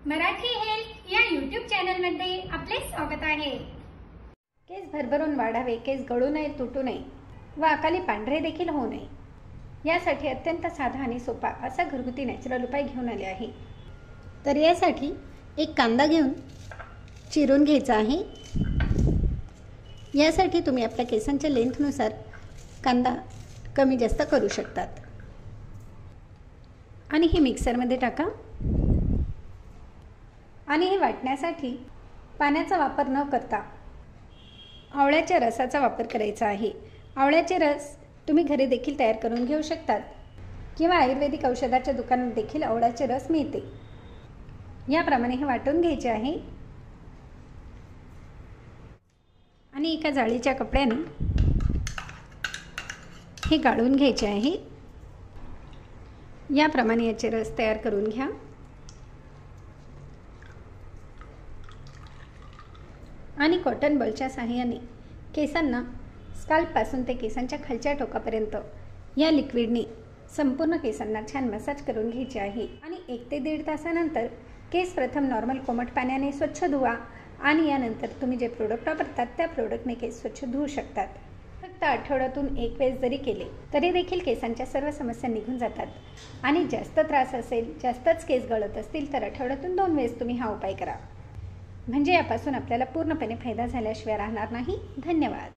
Marathi health या YouTube चॅनलमध्ये आपले स्वागत आहे। केस भरभरून वाढावे, केस गळू नये, तुटू नये व अकाली पांढरे देखील होऊ नये यासाठी अत्यंत साधा आणि सोपा असा घरगुती नॅचरल उपाय घेऊन आले आहे। तर यासाठी एक कांदा घेऊन चिरून घ्यायचा आहे। यासाठी तुम्ही आपल्या केसांच्या लेंथनुसार कांदा कमी जास्त करू शकतात आणि हे मिक्सरमध्ये टाका आणि हे वाटण्यासाठी पाण्याचा वापर न करता आवळ्याच्या रसाचा वापर करायचा आहे। आवळ्याचे रस तुम्ही घरी देखील तयार करून घेऊ शकतात किंवा आयुर्वेदिक औषधाच्या दुकानात देखील आवळ्याचे रस मिळते। याप्रमाणे हे वाटून घ्यायचे आहे आणि एका जाळीच्या कपड्याने हे गाळून घ्यायचे आहे। याप्रमाणे याचे रस तयार करून घ्या आणि कॉटन बॉलच्या सहाय्याने केसांना स्काल्पपासून ते केसांच्या खालच्या टोकापर्यंत या लिक्विडने संपूर्ण केसांना छान मसाज करून घ्यायचे आहे। आणि 1 ते 1.5 तासानंतर केस प्रथम नॉर्मल कोमट पाण्याने स्वच्छ धुवा आणि यानंतर तुम्ही जे प्रोडक्ट वापरतात त्या प्रोडक्टने केस स्वच्छ धुवू शकतात। फक्त आठवड्यातून 1 वेळेस जरी केले तरी देखील केसांच्या सर्व समस्या निघून जातात आणि जास्त त्रास असेल, जास्तच केस गळत असतील तर आठवड्यातून 2 वेळेस तुम्ही हा उपाय करा, म्हणजे यापासून आपल्याला पूर्णपणे फायदा झाल्याशिवाय राहणार नाही। धन्यवाद।